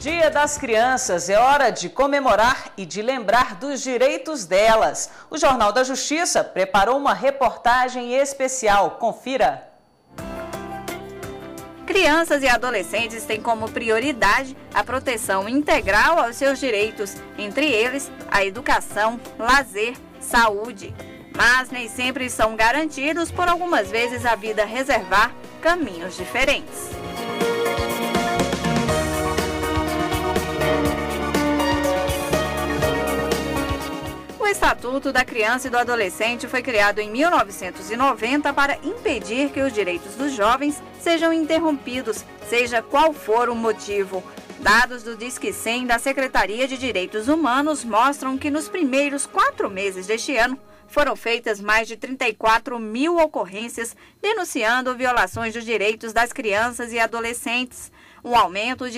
Dia das Crianças, é hora de comemorar e de lembrar dos direitos delas. O Jornal da Justiça preparou uma reportagem especial. Confira! Crianças e adolescentes têm como prioridade a proteção integral aos seus direitos, entre eles a educação, lazer, saúde. Mas nem sempre são garantidos, por algumas vezes a vida reservar caminhos diferentes. O Estatuto da Criança e do Adolescente foi criado em 1990 para impedir que os direitos dos jovens sejam interrompidos, seja qual for o motivo. Dados do Disque 100 da Secretaria de Direitos Humanos mostram que nos primeiros 4 meses deste ano foram feitas mais de 34 mil ocorrências denunciando violações dos direitos das crianças e adolescentes, um aumento de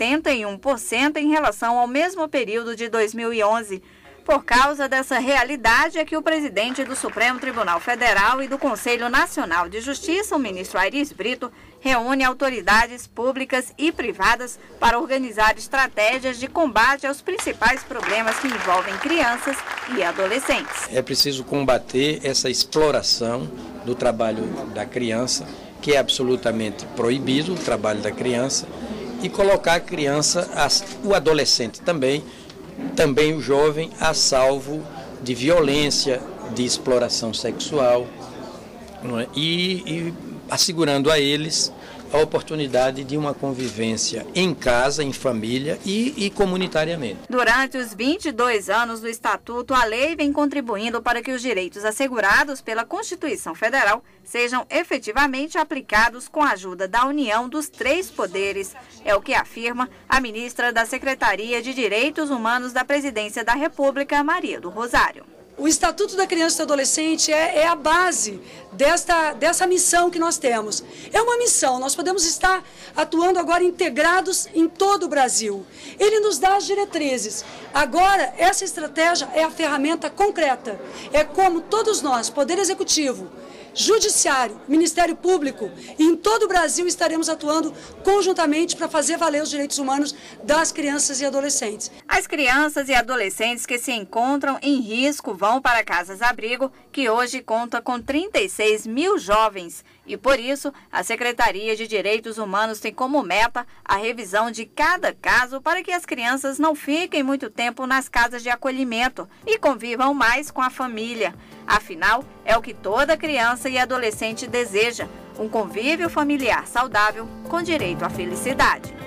71% em relação ao mesmo período de 2011. Por causa dessa realidade é que o presidente do Supremo Tribunal Federal e do Conselho Nacional de Justiça, o ministro Aires Brito, reúne autoridades públicas e privadas para organizar estratégias de combate aos principais problemas que envolvem crianças e adolescentes. É preciso combater essa exploração do trabalho da criança, que é absolutamente proibido, o trabalho da criança, e colocar a criança, o adolescente também o jovem, a salvo de violência, de exploração sexual, não é? E assegurando a eles a oportunidade de uma convivência em casa, em família e comunitariamente. Durante os 22 anos do Estatuto, a lei vem contribuindo para que os direitos assegurados pela Constituição Federal sejam efetivamente aplicados com a ajuda da união dos 3 poderes. É o que afirma a ministra da Secretaria de Direitos Humanos da Presidência da República, Maria do Rosário. O Estatuto da Criança e do Adolescente é a base dessa missão que nós temos. É uma missão, nós podemos estar atuando agora integrados em todo o Brasil. Ele nos dá as diretrizes. Agora, essa estratégia é a ferramenta concreta. É como todos nós, Poder Executivo, Judiciário, Ministério Público, e em todo o Brasil estaremos atuando conjuntamente para fazer valer os direitos humanos das crianças e adolescentes. As crianças e adolescentes que se encontram em risco vão para casas-abrigo, que hoje conta com 36 mil jovens. E por isso, a Secretaria de Direitos Humanos tem como meta a revisão de cada caso para que as crianças não fiquem muito tempo nas casas de acolhimento e convivam mais com a família. Afinal, é o que toda criança e adolescente deseja, um convívio familiar saudável com direito à felicidade.